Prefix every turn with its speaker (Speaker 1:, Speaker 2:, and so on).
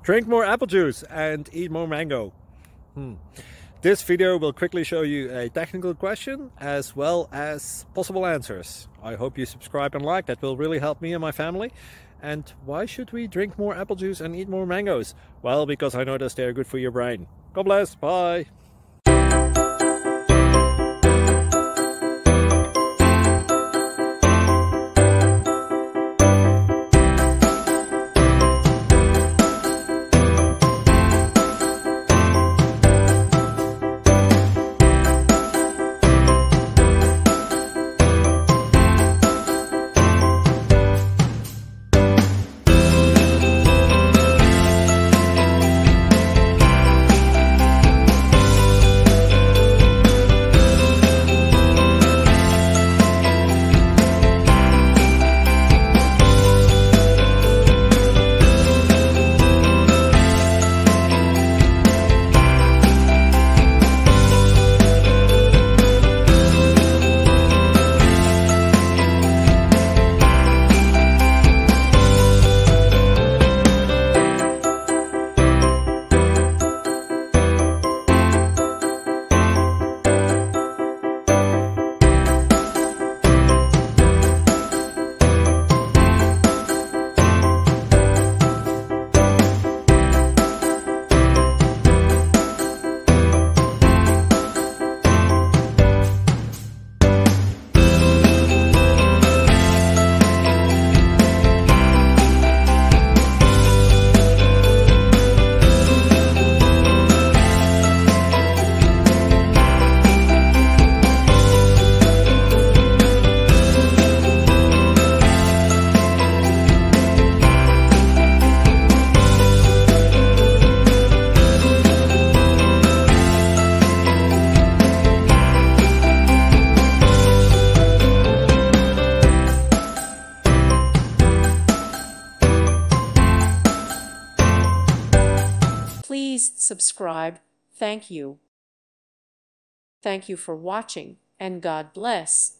Speaker 1: Drink more apple juice and eat more mango. This video will quickly show you a technical question as well as possible answers. I hope you subscribe and like, that will really help me and my family. And why should we drink more apple juice and eat more mangoes? Well, because I noticed they're good for your brain. God bless, bye!
Speaker 2: Please subscribe. Thank you. Thank you for watching, and God bless.